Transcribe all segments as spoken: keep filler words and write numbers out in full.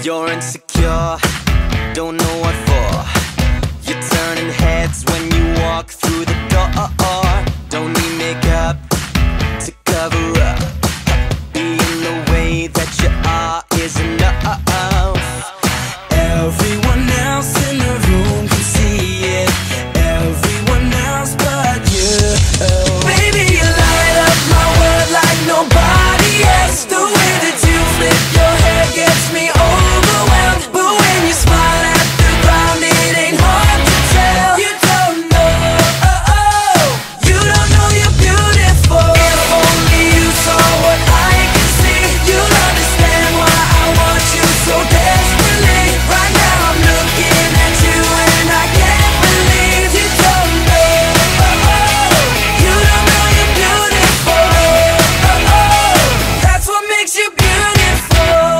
You're insecure, don't know what for. You're turning heads when you walk through the door. Don't need makeup to cover up. Being the way that you are is enough. Everyone else in the room can see it, everyone else but you. Baby, you light up my world like nobody else. The way that you flip your hair gets me overwhelmed. But when you smile at the ground, it ain't hard to tell. You don't know, oh, oh, you don't know you're beautiful. If only you saw what I can see, you'll understand why I want you so desperately. Right now I'm looking at you and I can't believe you don't know, oh, oh, you don't know you're beautiful, oh, oh, that's what makes you beautiful.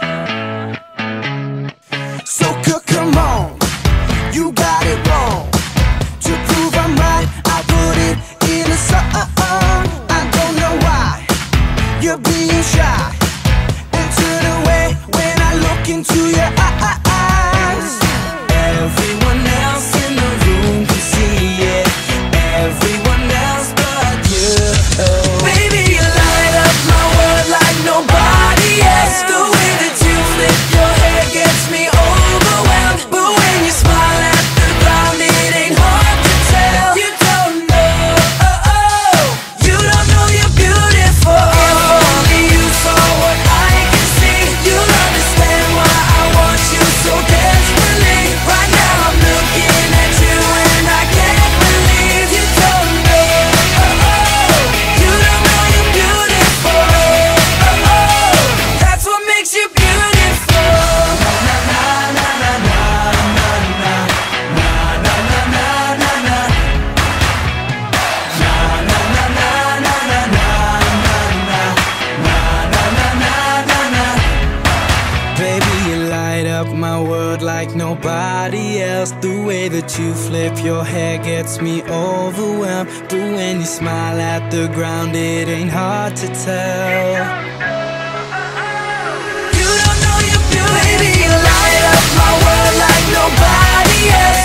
So c- come on, you got it wrong. To prove I'm right, I put it in a song. I don't know why you're being shy and turn away when I look into your eyes. Everyone else in the room can see it, everyone else but you. Baby, you light up my world like nobody else. The way that you flip your hair gets me overwhelmed. But when you smile at the ground, it ain't hard to tell. You don't know, oh, oh, you don't know you're beautiful. If only you saw what I can see, you'll understand why I want you so desperately. Right now I'm looking at you and I can't believe you don't know, oh, oh, you don't know you're beautiful, oh, oh, that's what makes you beautiful. Baby, you light up my world like nobody else. The way that you flip your hair gets me overwhelmed. But when you smile at the ground, it ain't hard to tell. You don't know you're beautiful. Baby, you light up my world like nobody else.